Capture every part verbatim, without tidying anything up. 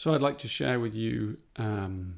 So I'd like to share with you um,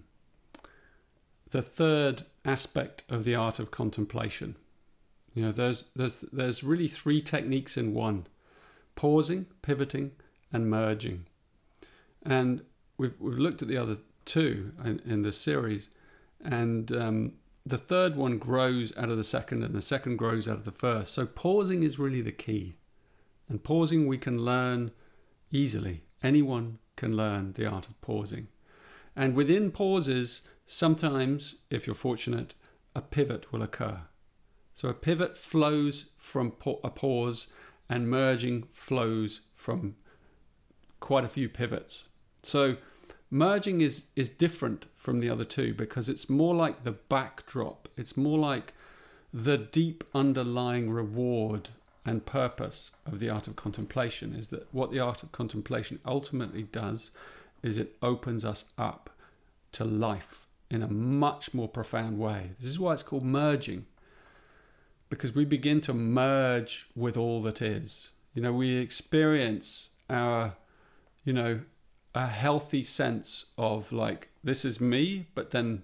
the third aspect of the art of contemplation. You know, there's, there's, there's really three techniques in one: pausing, pivoting, and merging. And we've, we've looked at the other two in, in this series, and um, the third one grows out of the second, and the second grows out of the first. So pausing is really the key. And pausing we can learn easily. Anyone can learn the art of pausing. And within pauses, sometimes, if you're fortunate, a pivot will occur. So a pivot flows from a pause, and merging flows from quite a few pivots. So merging is, is different from the other two because it's more like the backdrop. It's more like the deep underlying reward and purpose of the art of contemplation is that what the art of contemplation ultimately does is it opens us up to life in a much more profound way. This is why it's called merging, because we begin to merge with all that is. You know, we experience our, you know, a healthy sense of like, this is me, but then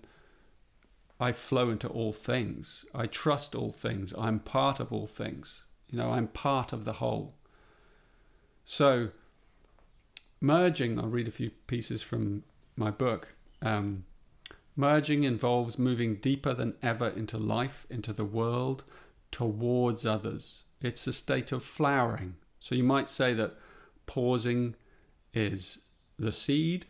I flow into all things. I trust all things. I'm part of all things. You know, I'm part of the whole. So merging, I'll read a few pieces from my book. Um, merging involves moving deeper than ever into life, into the world, towards others. It's a state of flowering. So you might say that pausing is the seed,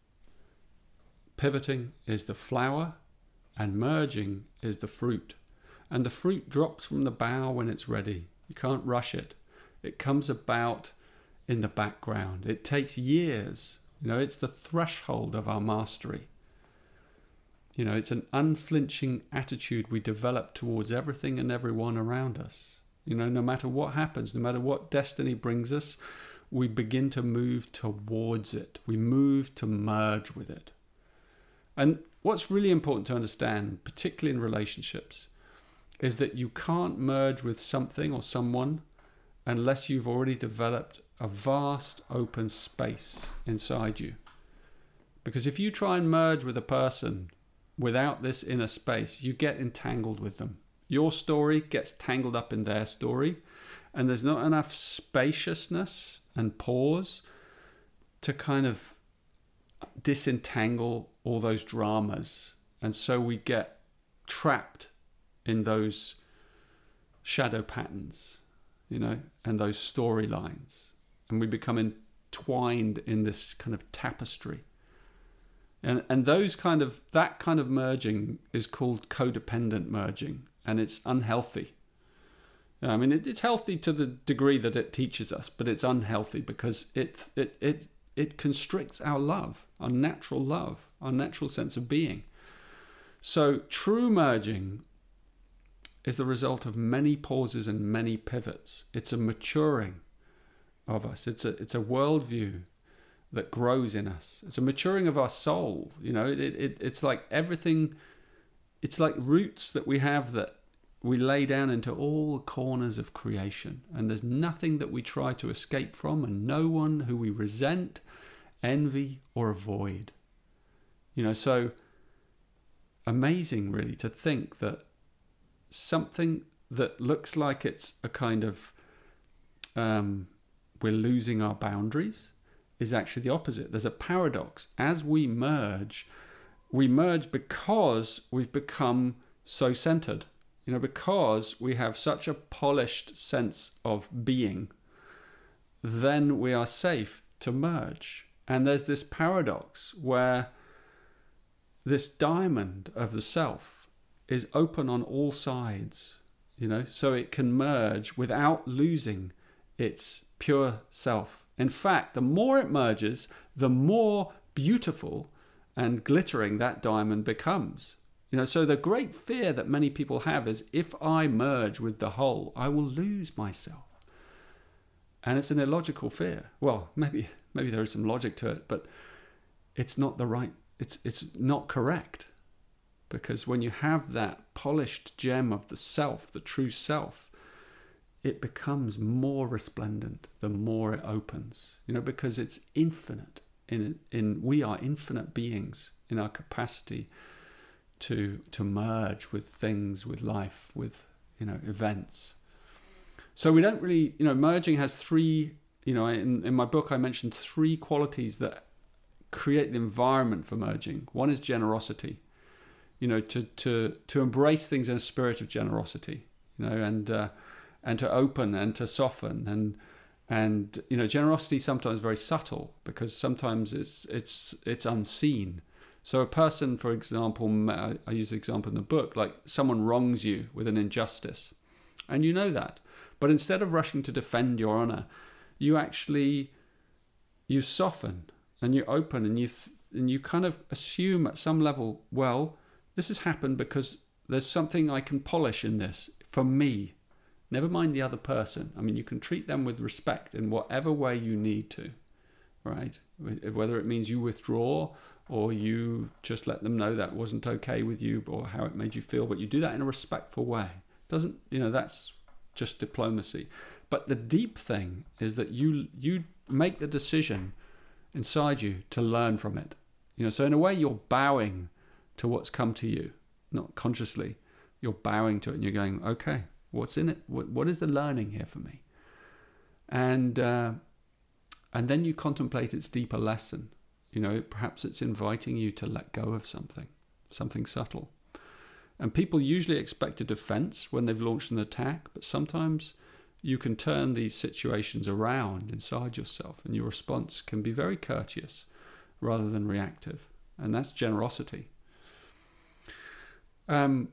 pivoting is the flower, and merging is the fruit. And the fruit drops from the bough when it's ready. You can't rush it. It comes about in the background. It takes years. You know, it's the threshold of our mastery. You know, it's an unflinching attitude we develop towards everything and everyone around us. You know, no matter what happens, no matter what destiny brings us, we begin to move towards it. We move to merge with it. And what's really important to understand, particularly in relationships, is that you can't merge with something or someone unless you've already developed a vast open space inside you. Because if you try and merge with a person without this inner space, you get entangled with them. Your story gets tangled up in their story, and there's not enough spaciousness and pause to kind of disentangle all those dramas. And so we get trapped in those shadow patterns, you know, and those storylines. And we become entwined in this kind of tapestry. And, and those kind of, that kind of merging is called codependent merging, and it's unhealthy. I mean, it, it's healthy to the degree that it teaches us, but it's unhealthy because it, it, it, it constricts our love, our natural love, our natural sense of being. So true merging is the result of many pauses and many pivots. It's a maturing of us. It's a, it's a worldview that grows in us. It's a maturing of our soul. You know, it, it, it's like everything, it's like roots that we have that we lay down into all the corners of creation. And there's nothing that we try to escape from, and no one who we resent, envy, or avoid. You know, so amazing really to think that something that looks like it's a kind of, um, we're losing our boundaries, is actually the opposite. There's a paradox. As we merge, we merge because we've become so centered. You know, because we have such a polished sense of being, then we are safe to merge. And there's this paradox where this diamond of the self is open on all sides, you know, so it can merge without losing its pure self. In fact, the more it merges, the more beautiful and glittering that diamond becomes. You know, so the great fear that many people have is, if I merge with the whole, I will lose myself. And it's an illogical fear. Well, maybe maybe there is some logic to it, but it's not the right, it's it's not correct. Because when you have that polished gem of the self, the true self, it becomes more resplendent the more it opens, you know, because it's infinite. in in we are infinite beings in our capacity to to merge with things, with life, with, you know, events. So we don't really, you know, merging has three, you know, in, in my book I mentioned three qualities that create the environment for merging. One is generosity, you know, to to to embrace things in a spirit of generosity, you know, and uh, and to open and to soften, and and you know, generosity sometimes very subtle, because sometimes it's it's it's unseen. So a person, for example, I use the example in the book, like someone wrongs you with an injustice, and you know that, but instead of rushing to defend your honor, you actually you soften and you open, and you th and you kind of assume at some level, well, this has happened because there's something I can polish in this for me. Never mind the other person. I mean, you can treat them with respect in whatever way you need to, right? Whether it means you withdraw or you just let them know that wasn't okay with you or how it made you feel, but you do that in a respectful way. Doesn't, you know, that's just diplomacy. But the deep thing is that you you make the decision inside you to learn from it. You know, so in a way you're bowing to what's come to you, not consciously. You're bowing to it and you're going, okay, what's in it? What, what is the learning here for me? And uh, and then you contemplate its deeper lesson. You know, perhaps it's inviting you to let go of something, something subtle. And people usually expect a defense when they've launched an attack, but sometimes you can turn these situations around inside yourself, and your response can be very courteous rather than reactive. And that's generosity. Um,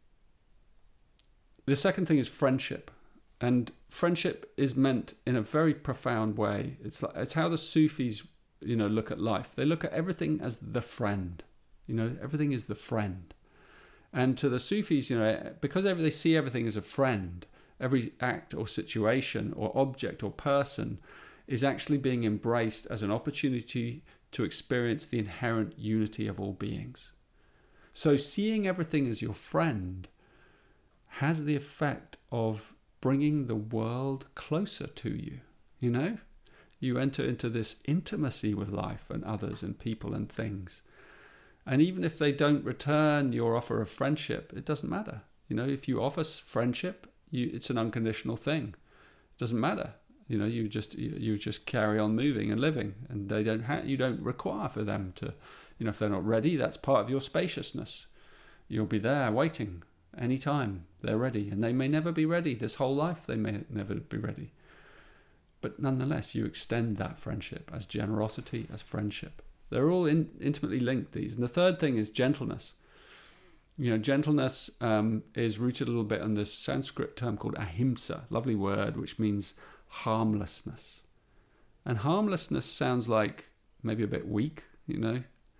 the second thing is friendship. And friendship is meant in a very profound way. It's like, it's how the Sufis, you know, look at life. They look at everything as the friend. You know, everything is the friend. And to the Sufis, you know, because they see everything as a friend, every act or situation or object or person is actually being embraced as an opportunity to experience the inherent unity of all beings. So seeing everything as your friend has the effect of bringing the world closer to you. You know, you enter into this intimacy with life and others and people and things. And even if they don't return your offer of friendship, it doesn't matter. You know, if you offer friendship, you, it's an unconditional thing. It doesn't matter. You know, you just you, you just carry on moving and living, and they don't ha you don't require for them to, you know, if they're not ready, that's part of your spaciousness. You'll be there waiting anytime they're ready, and they may never be ready. This whole life they may never be ready. But nonetheless, you extend that friendship as generosity, as friendship. They're all in, intimately linked, these. And the third thing is gentleness. You know, gentleness um, is rooted a little bit on this Sanskrit term called ahimsa, lovely word, which means harmlessness. And harmlessness sounds like maybe a bit weak, you know.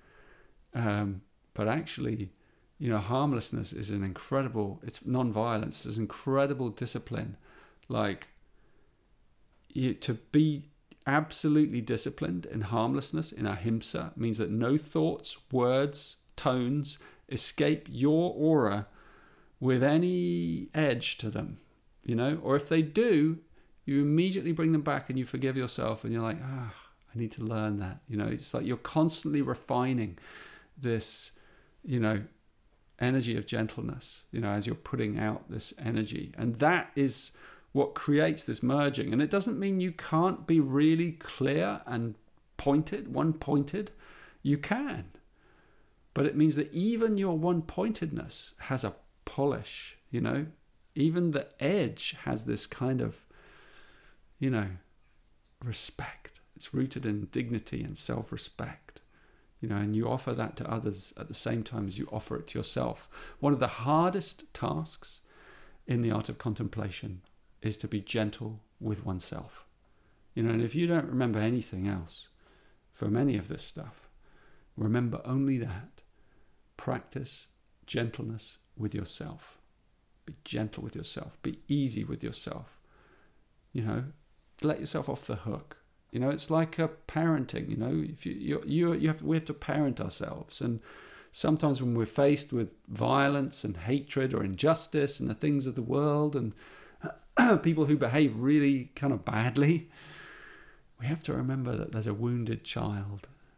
Um, but actually, you know, harmlessness is an incredible, it's non-violence, it's incredible discipline. Like, you, to be absolutely disciplined in harmlessness, in ahimsa, means that no thoughts, words, tones escape your aura with any edge to them, you know, or if they do, you immediately bring them back and you forgive yourself, and you're like, ah, I need to learn that. You know, it's like you're constantly refining this, you know, energy of gentleness, you know, as you're putting out this energy. And that is what creates this merging. And it doesn't mean you can't be really clear and pointed, one-pointed. You can. But it means that even your one-pointedness has a polish, you know. Even the edge has this kind of, you know, respect. It's rooted in dignity and self-respect, you know, and you offer that to others at the same time as you offer it to yourself. One of the hardest tasks in the art of contemplation is to be gentle with oneself. You know, and if you don't remember anything else from any of this stuff, remember only that. Practice gentleness with yourself. Be gentle with yourself. Be easy with yourself. You know, let yourself off the hook. You know, it's like a parenting. You know, if you you you, you have to, we have to parent ourselves, and sometimes when we're faced with violence and hatred or injustice and the things of the world and people who behave really kind of badly, we have to remember that there's a wounded child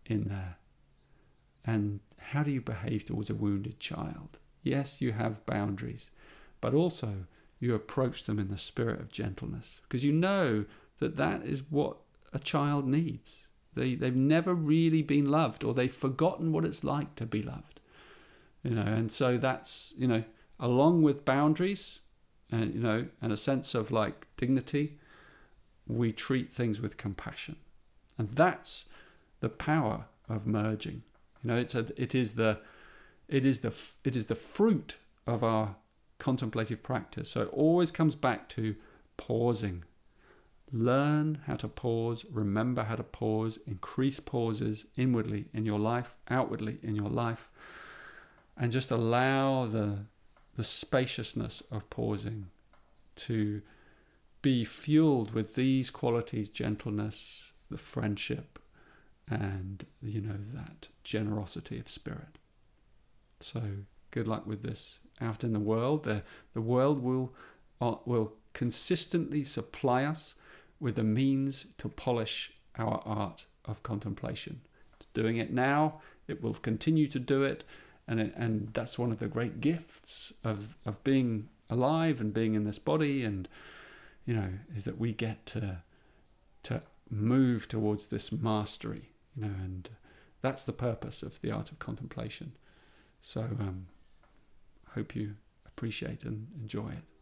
in there. And how do you behave towards a wounded child? Yes, you have boundaries, but also you approach them in the spirit of gentleness, because you know that that is what a child needs. They, they've never really been loved, or they've forgotten what it's like to be loved. You know, and so that's, you know, along with boundaries and, you know, and a sense of like dignity, we treat things with compassion. And that's the power of merging. You know, it's a, it is the, it is the, it is the fruit of our contemplative practice. So it always comes back to pausing. Learn how to pause, remember how to pause, increase pauses inwardly in your life, outwardly in your life, and just allow the, the spaciousness of pausing to be fueled with these qualities: gentleness, the friendship, and, you know, that generosity of spirit. So good luck with this out in the world. The, the world will, uh, will consistently supply us with the means to polish our art of contemplation. It's doing it now. It will continue to do it. And, it, and that's one of the great gifts of, of being alive and being in this body. And, you know, is that we get to, to move towards this mastery, you know, and that's the purpose of the art of contemplation. So um, I hope you appreciate and enjoy it.